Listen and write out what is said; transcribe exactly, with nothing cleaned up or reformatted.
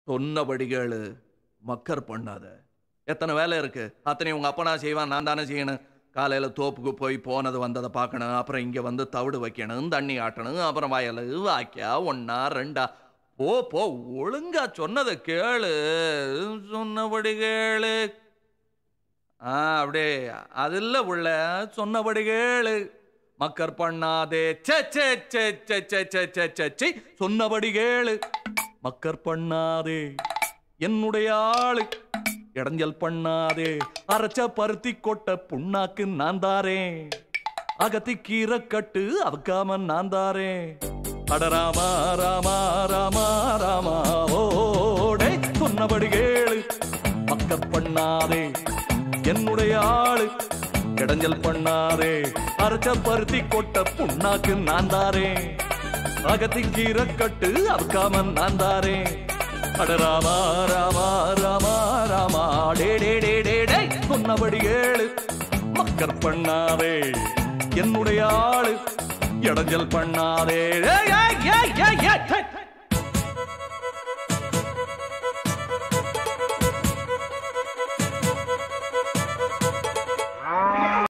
சொன்னபடி கேளு, மக்கர் பண்ணாத. எத்தனை வேலை இருக்கு, அத்தனை உங்க அப்பனா செய்வான், நான் தானே செய்யணும். காலையில தோப்புக்கு போய் போனது வந்ததை பார்க்கணும், அப்புறம் இங்க வந்து தவிடு வைக்கணும், தண்ணி ஆட்டணும், அப்புறம் வயலு வாக்கியா ஒன்னா ரெண்டா. போ போ, ஒழுங்கா சொன்னதை கேளு, சொன்னபடி கேளு. ஆ அப்படியே அது இல்ல உள்ள, சொன்னபடி கேளு, மக்கர் பண்ணாதே. சே சே சே சே சே சே சே சே சே சொன்னபடி கேளு, மக்கர் பண்ணாதே. என்னுடைய ஆளு இடைஞ்சல் பண்ணாதே. அரைச்ச பருத்தி கொட்ட புண்ணாக்கு நான் தாரேன், அகத்தி கீரை கட்டு அவக்காம நான் தாரேன். அட ராமா ராமா ராமா ராமா ஓடே, சொன்னபடி கேளு, மக்கர் பண்ணாதே. என்னுடைய ஆளு இடைஞ்சல் பண்ணாதே. அரைச்ச பருத்தி கொட்ட புண்ணாக்கு நான் தாரேன், அகத்தி கீரை கட்டு அவக்காம நான் தாரேன். அட ராமா ராமா ராமா ராமா டே டே டே டே டே சொன்னபடி கேளு, மக்கர் பண்ணாதே. என்னுடைய ஆளு இடைஞ்சல் பண்ணாதே.